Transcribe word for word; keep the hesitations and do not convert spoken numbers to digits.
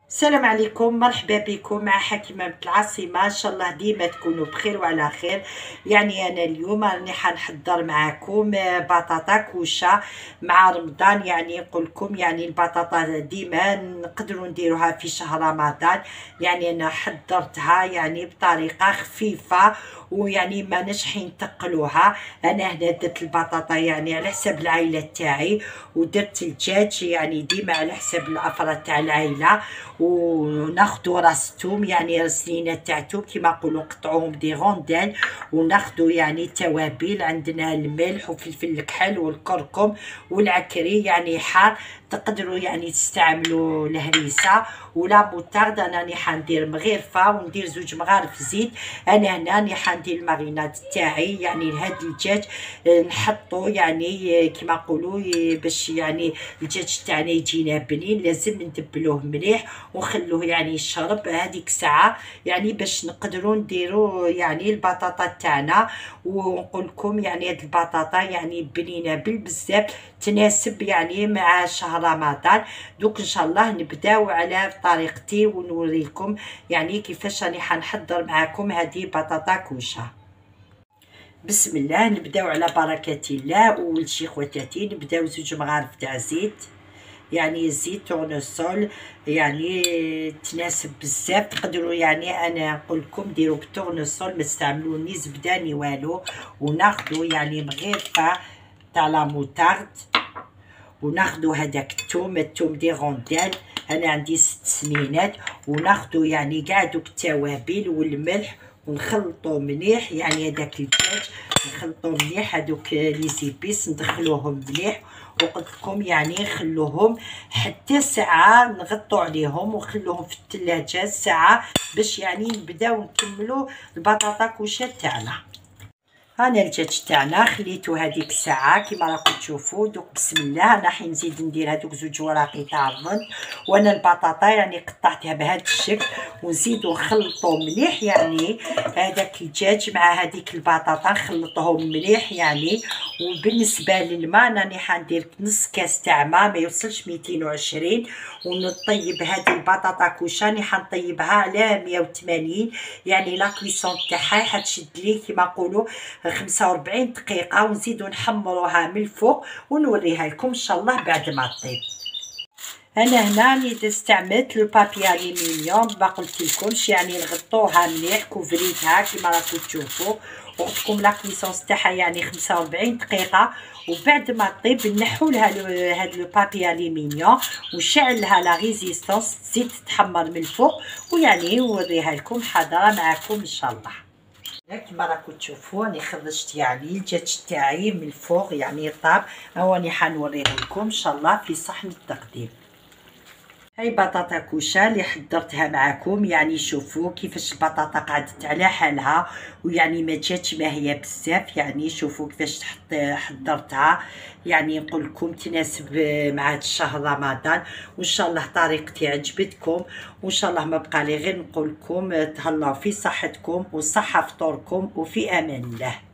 السلام عليكم، مرحبا بكم مع حكيمة العاصمة. ان شاء الله ديما تكونوا بخير وعلى خير. يعني انا اليوم راني حنحضر معكم بطاطا كوشه مع رمضان. يعني نقول لكم يعني البطاطا ديما نقدروا نديروها في شهر رمضان. يعني انا حضرتها يعني بطريقه خفيفه ويعني ما نشحين نتقلوها. انا هنا درت البطاطا يعني على حساب العائله تاعي، ودرت الدجاج يعني ديما على حساب الافراد تاع العائله. وناخدو راس الثوم يعني رسلينه تاع الثوم كيما نقولوا نقطعوهم دي غوندال، وناخدو يعني التوابل. عندنا الملح وفلفل الكحل والكركم والعكري يعني حار. تقدروا يعني تستعملوا الهريسه ولا بوطارد. انا راني حندير مغرفه وندير زوج مغارف زيت. انا هنا راني حندير الماريناد تاعي يعني لهاد الدجاج نحطو يعني كيما نقولوا باش يعني الدجاج تاعنا يجينا بنين. لازم ندبلوه مليح ونخلوه يعني يشرب هذيك الساعه يعني باش نقدروا نديروا يعني البطاطا تاعنا. ونقول لكم يعني هاد البطاطا يعني بنينه بالبزاف، تناسب يعني مع شهر رمضان. دوك ان شاء الله نبداو على طريقتي ونوريكم يعني كيفاش راني حنحضر معاكم هذه بطاطا كوشه. بسم الله، نبداو على بركه الله. اول شي خواتاتي نبداو زوج مغارف تاع زيت، يعني زيت تورنسول يعني تناسب بزاف. تقدروا يعني انا نقول لكم ديروا بالتورنسول، ما تستعملوا ني زبده ني والو. وناخذوا يعني مغرفه تاع لا موطارد، وناخذوا هذاك الثوم الثوم دي غوندال. انا عندي ست سنينات. وناخذوا يعني كاع دوك التوابل والملح ونخلطوا مليح يعني هذاك الدجاج نخلطوا مليح. هذوك لي زيبيس ندخلوهم مليح وقلت لكم يعني خلوهم حتى ساعه، نغطوا عليهم وخلوهم في الثلاجه ساعه باش يعني نبداو نكملوا البطاطا كوشه تاعنا. هنا الدجاج تاعنا خليتو هذيك الساعه كيما راكم تشوفوا. دوك بسم الله انا حين نزيد ندير هذوك زوج وراقي تاع الرز. وانا البطاطا يعني قطعتها بهذا الشكل ونزيدو نخلطو مليح يعني هذاك الدجاج مع هذيك البطاطا نخلطهم مليح يعني. وبالنسبه للماء راني حندير نص كاس تاع ماء ما يوصلش مئتين وعشرين. ونطيب هذه البطاطا كوشه راني حنطيبها على مئة وثمانين يعني لا كويسون تاعها حتشد لي كيما نقولوا خمسة وأربعين دقيقه. ونزيدو نحمروها من الفوق ونوريها لكم ان شاء الله بعد ما طيب. انا هنا راني استعملت لو بابي الومنيوم ما قلت لكمش يعني نغطوها مليح كوفريتها كيما راكم تشوفوا. وقلت لكم لا كويسونس تاعها يعني خمسة وأربعين دقيقه. وبعد ما طيب نحو لها هذا لو بابي الومنيوم ونشعل لها لا ريزيستانس تزيد تتحمر من الفوق. ويعني نوريها لكم حاضره معكم ان شاء الله. كيما راكم تشوفوا راني خرجت يعني الدجاج تاعي من الفوق يعني طاب. هو راني حنوريه لكم ان شاء الله في صحن التقديم. هاي بطاطا كوشه اللي حضرتها معكم. يعني شوفوا كيفاش البطاطا قعدت على حالها ويعني ما جاتش ما هي بزاف. يعني شوفوا كيفاش حضرتها. يعني نقول لكم تناسب مع هذا الشهر رمضان. وان شاء الله طريقتي عجبتكم. وان شاء الله ما بقى لي غير نقول لكم تهلاو في صحتكم وصحه فطوركم وفي امان الله.